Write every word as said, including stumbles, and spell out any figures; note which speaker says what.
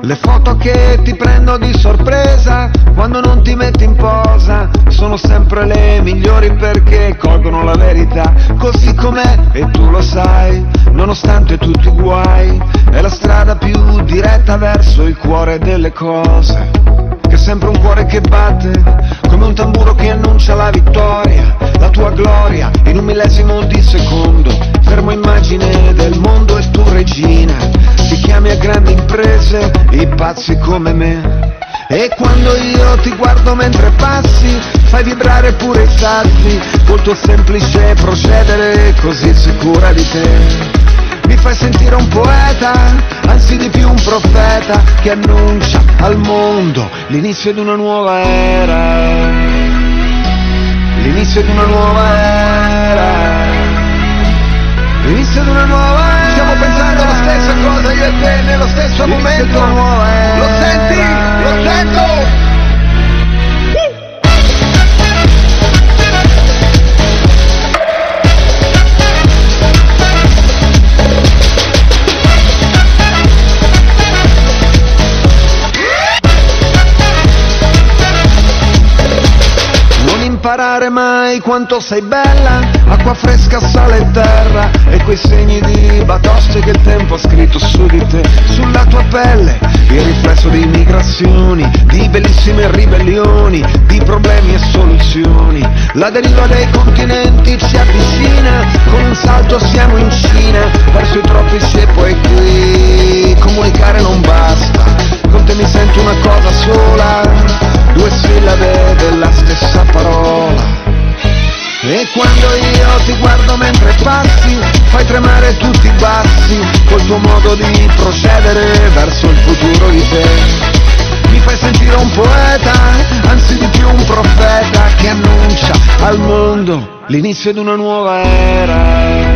Speaker 1: Le foto che ti prendo di sorpresa quando non ti metti in posa sono sempre le migliori perché colgono la verità così com'è e tu lo sai, nonostante tutti i guai. È la strada più diretta verso il cuore delle cose, che è sempre un cuore che batte come un tamburo che annuncia la vittoria, la tua gloria in un millesimo di secondo. Fermo immagine del mondo e tu regina, ti chiami a grandi imprese i pazzi come me. E quando io ti guardo mentre passi fai vibrare pure i sassi col tuo semplice procedere così sicura di te. Mi fai sentire un poeta, anzi di più un profeta che annuncia al mondo l'inizio di una nuova era, l'inizio di una nuova era, l'inizio di una nuova era. Stiamo pensando alla stessa cosa io e te nello stesso momento. Lo senti? Lo sento! Imparare mai quanto sei bella, acqua fresca, sale e terra e quei segni di batoste che il tempo ha scritto su di te, sulla tua pelle, il riflesso di migrazioni, di bellissime ribellioni, di problemi e soluzioni. La deriva dei continenti ci avvicina, con un salto siamo in Cina, verso i tropici e poi qui. Comunicare non basta, con te mi sento una cosa sola, due sillabe della stessa parola. E quando io ti guardo mentre passi fai tremare tutti i bassi col tuo modo di procedere verso il futuro di te. Mi fai sentire un poeta, anzi di più un profeta che annuncia al mondo l'inizio di una nuova era.